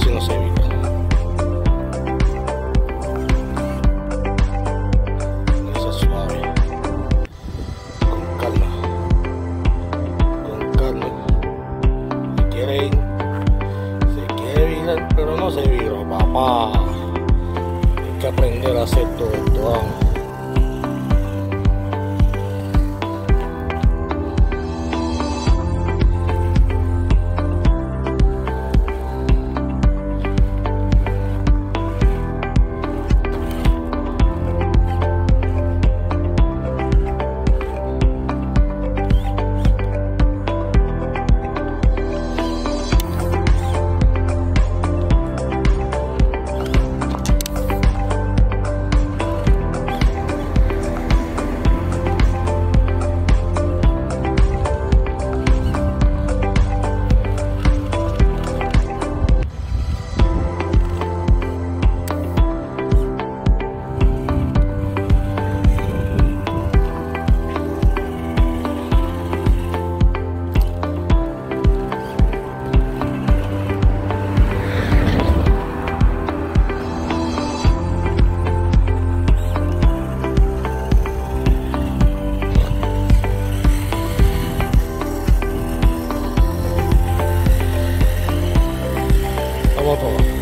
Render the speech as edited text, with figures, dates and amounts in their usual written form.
si no se vira. Eso es suave. Con calma. Con calma. Se quiere virar, pero no se viró, papá. Hay que aprender a hacer todo esto, vamos. Vamos a probar.